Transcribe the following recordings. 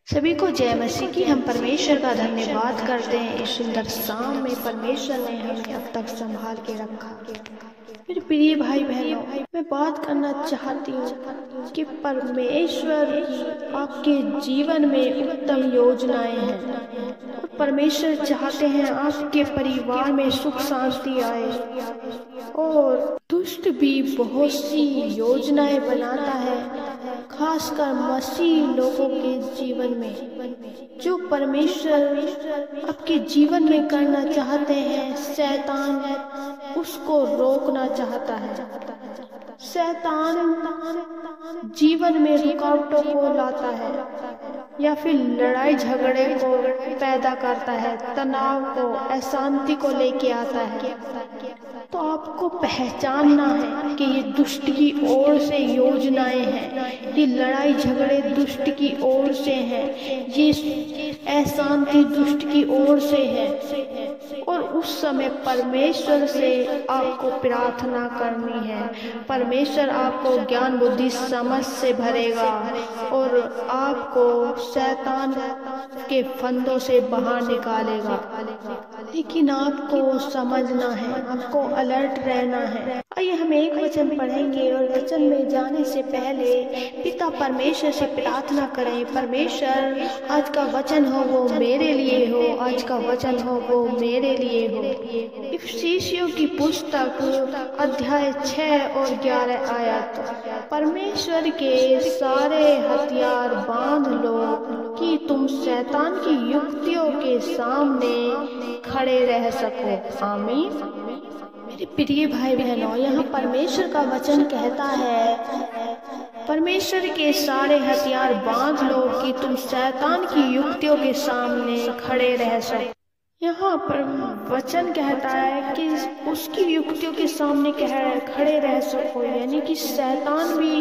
सभी को जय मसीह की। हम परमेश्वर का धन्यवाद करते हैं इस सुंदर शाम में परमेश्वर ने हमें अब तक संभाल के रखा। मेरे प्रिय भाई बहनों, मैं बात करना चाहती हूँ कि परमेश्वर की आपके जीवन में उत्तम योजनाएं हैं और परमेश्वर चाहते हैं आपके परिवार में सुख शांति आए। और दुष्ट भी बहुत सी योजनाएं बनाता है, खासकर मसीह लोगों के जीवन में। जो परमेश्वर आपके जीवन में करना चाहते हैं, शैतान उसको रोकना चाहता है। शैतान जीवन में रुकावटों को लाता है या फिर लड़ाई झगड़े को पैदा करता है, तनाव को, अशांति को लेके आता है। तो आपको पहचानना है कि ये दुष्ट की ओर से योजनाएं हैं, ये लड़ाई झगड़े दुष्ट की ओर से हैं, ये अशांति दुष्ट की ओर से है। और उस समय परमेश्वर से आपको प्रार्थना करनी है। परमेश्वर आपको ज्ञान बुद्धि समझ से भरेगा और आपको शैतान के फंदों से बाहर निकालेगा। लेकिन आपको समझना है, आपको अलर्ट रहना है। आइए हम एक वचन पढ़ेंगे और वचन में जाने से पहले पिता परमेश्वर से प्रार्थना करें। परमेश्वर, आज का वचन हो वो मेरे लिए हो, आज का वचन हो वो मेरे लिए हो। इफिसियों की पुस्तक अध्याय 6 और 11 आयत। परमेश्वर के सारे हथियार बांध लो कि तुम शैतान की युक्तियों के सामने खड़े रह सको। आमीन। मेरे प्रिय भाई बहनों, यहाँ परमेश्वर का वचन कहता है, परमेश्वर के सारे हथियार बांध लो कि तुम शैतान की युक्तियों के सामने खड़े रह सको। यहाँ पर वचन कहता है कि उसकी युक्तियों के सामने खड़े रह सको, यानी कि शैतान भी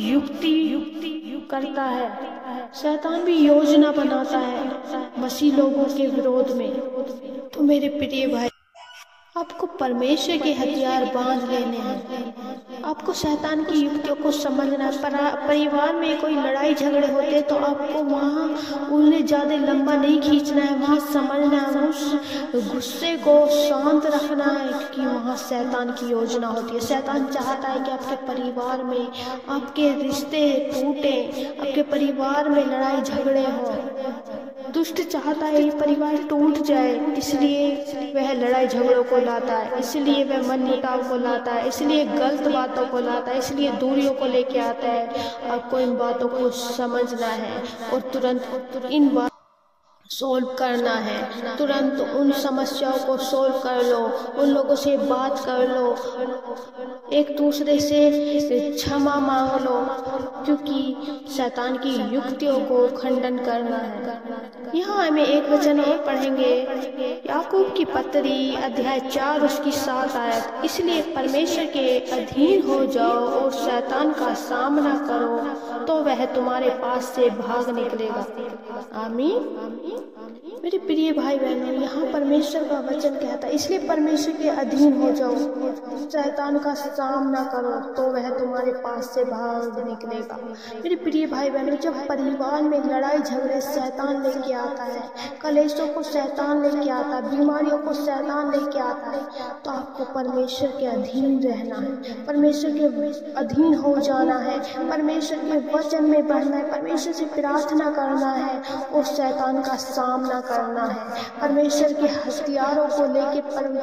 युक्ति करता है, शैतान भी योजना बनाता है मसीह लोगों के विरोध में। तो मेरे प्रिय भाई, आपको परमेश्वर के हथियार बांध लेने हैं। आपको शैतान की युक्तियों को समझना है। परिवार में कोई लड़ाई झगड़े होते तो आपको वहाँ उन्हें ज़्यादा लंबा नहीं खींचना है, वहाँ समझना है, उस गुस्से को शांत रखना है, क्योंकि वहाँ शैतान की योजना होती है। शैतान चाहता है कि आपके परिवार में आपके रिश्ते टूटे, आपके परिवार में लड़ाई झगड़े हो। दुष्ट चाहता है ये परिवार टूट जाए, इसलिए वह लड़ाई झगड़ों को लाता है, इसलिए वह मनमुटाव को लाता है, इसलिए गलत बातों को लाता है, इसलिए दूरियों को लेके आता है। आपको इन बातों को समझना है और तुरंत इन बातों सोल्व करना है। तुरंत उन समस्याओं को सोल्व कर लो, उन लोगों से बात कर लो, एक दूसरे से क्षमा मांग लो, क्योंकि शैतान की युक्तियों को खंडन करना है। यहाँ हमें एक वचन और पढ़ेंगे, याकूब की पत्री अध्याय 4 उसकी 7 आयत। इसलिए परमेश्वर के अधीन हो जाओ और शैतान का सामना करो तो वह तुम्हारे पास से भाग निकलेगा। आमीन। मेरे प्रिय भाई बहनों, यहाँ परमेश्वर का वचन कहता है, इसलिए परमेश्वर के अधीन हो जाओ, शैतान का सामना करो तो वह तुम्हारे पास से भाग निकलेगा। मेरे प्रिय भाई बहनों, जब परिवार में लड़ाई झगड़े शैतान लेके आता है, कलेशों को शैतान लेके आता है, बीमारियों को शैतान लेके आता है, तो आपको परमेश्वर के अधीन रहना है, परमेश्वर के अधीन हो जाना है, परमेश्वर के वचन में बढ़ना है, परमेश्वर से प्रार्थना करना है और शैतान का सामना करना है। परमेश्वर के हथियारों को लेके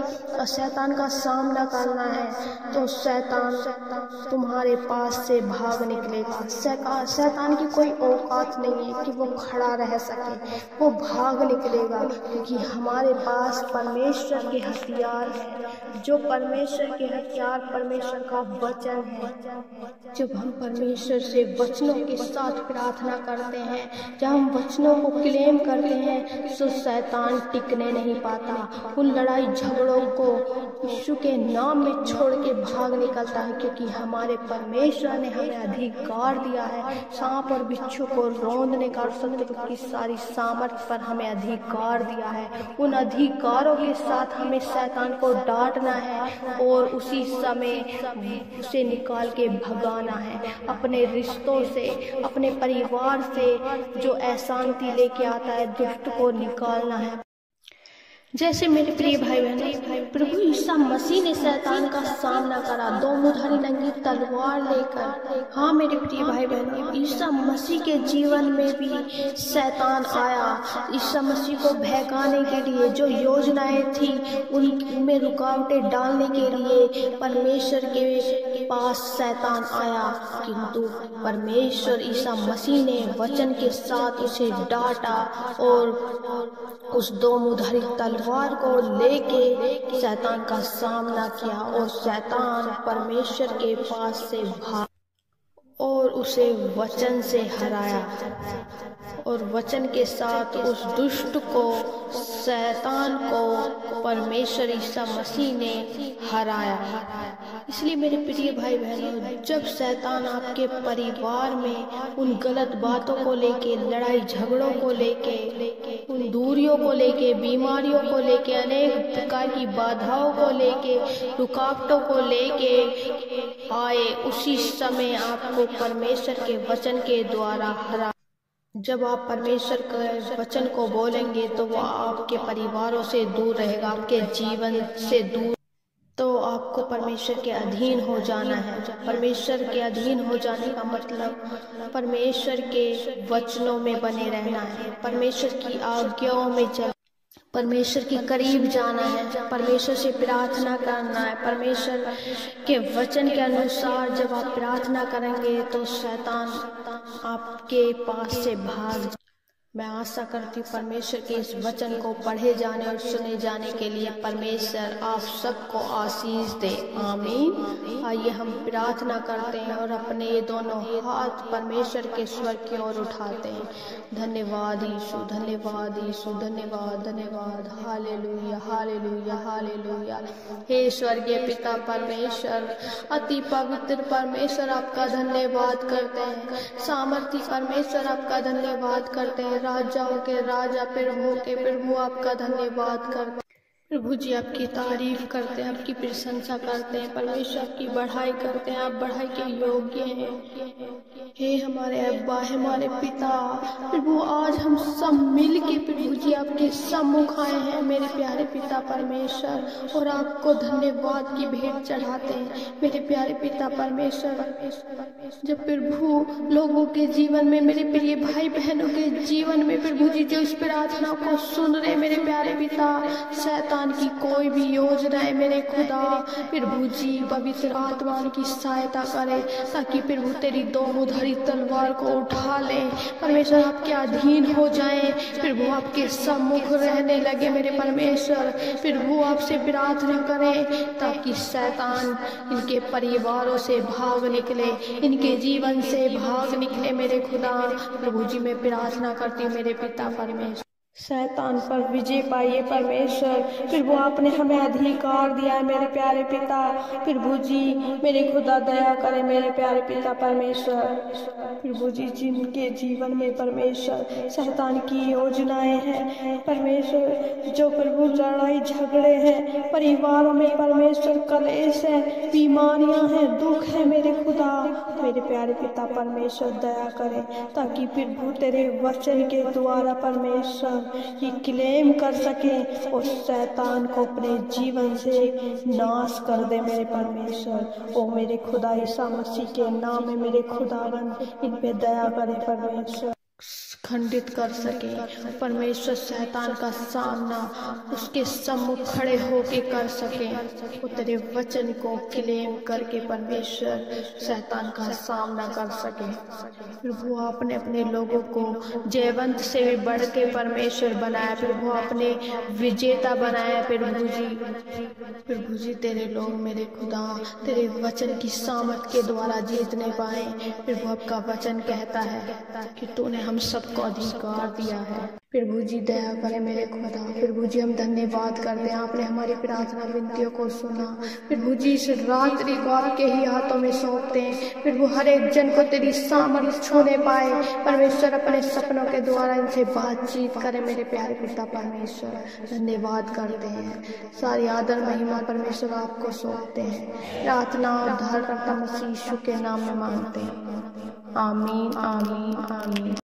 शैतान का सामना करना है, तो शैतान तुम्हारे पास से भाग निकलेगा। शैतान की कोई औकात नहीं है कि वो खड़ा रह सके, वो भाग निकलेगा, क्योंकि हमारे पास परमेश्वर के हथियार हैं। जो परमेश्वर के हथियार परमेश्वर का वचन है। जब हम परमेश्वर से वचनों के साथ प्रार्थना करते हैं, जब हम वचनों को क्लेम करते करते हैं तो शैतान टिकने नहीं पाता। उन लड़ाई झगड़ों को यीशु के नाम में छोड़ के भाग निकलता है, क्योंकि हमारे परमेश्वर ने हमें अधिकार दिया है सांप और बिच्छू को रौंदने का, शत्रु की सारी सामर्थ पर हमें अधिकार दिया है। उन अधिकारों के साथ हमें शैतान को डांटना है और उसी समय उसे निकाल के भगाना है। अपने रिश्तों से, अपने परिवार से जो अशांति लेके आता है, दुष्ट को निकालना है। जैसे मेरे प्रिय भाई बहनों, प्रभु ईसा मसीह ने शैतान का सामना करा दो मुधारी नंगी तलवार लेकर। हाँ मेरे प्रिय भाई बहनों, ईसा मसीह के जीवन में भी शैतान आया। ईसा मसीह को बहकाने के लिए जो योजनाएं थी उनमें रुकावटें डालने के लिए परमेश्वर के पास शैतान आया, किंतु परमेश्वर ईसा मसीह ने वचन के साथ उसे डांटा और उस दो मुधारी तलवार को लेके शैतान का सामना किया और शैतान परमेश्वर के पास से भाग और उसे वचन से हराया और वचन के साथ उस दुष्ट को, शैतान को परमेश्वर ईसा मसीह ने हराया। इसलिए मेरे प्रिय भाई बहनों, जब शैतान आपके परिवार में उन गलत बातों को लेके, लड़ाई झगड़ों को लेके, उन दूरियों को लेके, बीमारियों को लेके, अनेक प्रकार की बाधाओं को लेके, रुकावटों को लेके आए, उसी समय आपको परमेश्वर के वचन के द्वारा हरा। जब आप परमेश्वर के वचन को बोलेंगे तो वह आपके परिवारों से दूर रहेगा, आपके जीवन से दूर। तो आपको परमेश्वर के अधीन हो जाना है। परमेश्वर के अधीन हो जाने का मतलब परमेश्वर के वचनों में बने रहना है, परमेश्वर की आज्ञाओं में चल, परमेश्वर के करीब जाना है, परमेश्वर से प्रार्थना करना है। परमेश्वर के वचन के अनुसार जब आप प्रार्थना करेंगे तो शैतान आपके पास से भाग। मैं आशा करती हूँ परमेश्वर के इस वचन को पढ़े जाने और सुने जाने के लिए परमेश्वर आप सबको आशीष दे। आमीन। आइए हम प्रार्थना करते हैं और अपने ये दोनों हाथ परमेश्वर के स्वर की ओर उठाते हैं। धन्यवाद यीशु, धन्यवाद यीशु, धन्यवाद, धन्यवाद। Hallelujah, hallelujah, hallelujah. हे स्वर्गीय पिता परमेश्वर, अति पवित्र परमेश्वर, आपका धन्यवाद करते हैं। सामर्थी परमेश्वर, आपका धन्यवाद करते हैं। राजाओं के राजा, प्रभुओं के प्रभु, आपका धन्यवाद करते हैं। प्रभु जी आपकी तारीफ करते हैं, आपकी प्रशंसा करते हैं। परमेश्वर आपकी बढ़ाई करते हैं, आप बढ़ाई के योग्य हैं। हे हमारे अब्बा, हमारे पिता, प्रभु आज हम सब मिल के प्रभु जी आपके सम्मुख आए हैं मेरे प्यारे पिता परमेश्वर, और आपको धन्यवाद की भेंट चढ़ाते हैं मेरे प्यारे पिता परमेश्वर। जब प्रभु लोगों के जीवन में, मेरे प्रिय भाई बहनों के जीवन में प्रभु जी जो इस प्रार्थना को सुन रहे मेरे प्यारे पिता, शैतान की कोई भी योजना है मेरे खुदा, प्रभु जी पवित्र आत्मा की सहायता करे ताकि प्रभु तेरी दो मुधारी तलवार को उठा ले। परमेश्वर आपके अधीन हो जाए, प्रभु आपके सम्मुख रहने लगे मेरे परमेश्वर। प्रभु आपसे प्रार्थना करें ताकि शैतान इनके परिवारों से भाग निकले, इनके जीवन से भाग निकले मेरे खुदा। प्रभु जी मैं प्रार्थना करती हूँ मेरे पिता परमेश्वर, शैतान पर विजय पाइए परमेश्वर। प्रभु आपने हमें अधिकार दिया है मेरे प्यारे पिता। प्रभु जी मेरे खुदा दया करें मेरे प्यारे पिता परमेश्वर। प्रभु जी जिनके जीवन में परमेश्वर शैतान की योजनाएं हैं परमेश्वर, जो प्रभु लड़ाई झगड़े हैं परिवारों में परमेश्वर, कलेश है, बीमारियां हैं, दुख है मेरे खुदा, मेरे प्यारे पिता परमेश्वर दया करें ताकि प्रभु तेरे वचन के द्वारा परमेश्वर ये क्लेम कर सके और शैतान को अपने जीवन से नाश कर दे मेरे परमेश्वर। ओ मेरे खुदा ईसा मसीह के नाम में मेरे खुदावन इन पे दया करे परमेश्वर, खंडित कर सके परमेश्वर। शैतान का सामना उसके सम्मुख खड़े होके कर सके, वो तेरे वचन को क्लेम करके परमेश्वर शैतान का सामना कर सके। प्रभु आपने अपने लोगों को जयवंत से भी बढ़ के परमेश्वर बनाया, प्रभु आपने विजेता बनाया। प्रभु जी तेरे लोग मेरे खुदा तेरे वचन की सामर्थ के द्वारा जीतने पाए। प्रभु आपका वचन कहता है कि तूने हम सबको सबको अधिकार दिया है। प्रभु जी दया करें मेरे खुदा। प्रभु जी हम धन्यवाद करते हैं, आपने हमारी प्रार्थना विनतियों को सुना। प्रभु जी इस रात्रि को आपके ही हाथों में सौंपते हैं। प्रभु हर एक जन को तेरी सामर्थ छूने पाए परमेश्वर, अपने सपनों के द्वारा इनसे बातचीत करें मेरे प्यारे पिता परमेश्वर। धन्यवाद करते हैं, सारी आदर महिमा परमेश्वर आपको सौंपते हैं। प्रार्थना उद्धारकर्ता मसीह यीशु के नाम में मांगते हैं, आमीन आमीन आमीन।